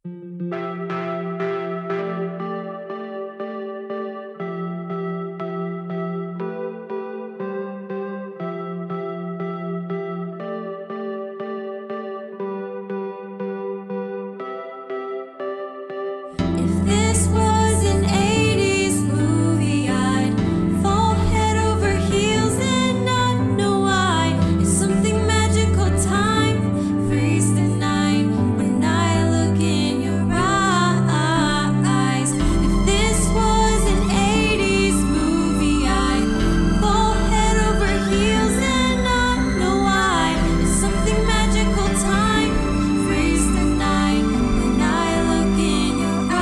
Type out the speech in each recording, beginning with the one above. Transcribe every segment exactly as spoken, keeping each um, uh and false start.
If this was an eighties movie, I'd fall head over heels and not know why. It's something magical, time freeze the night when I look in your eyes. If this was an eighties movie, I'd fall head over heels and not know why. It's something magical, time freeze the night when I look in your eyes.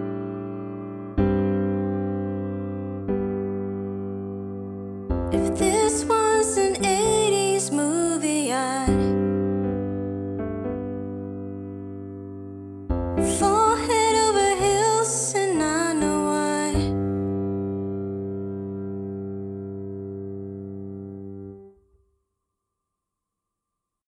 If this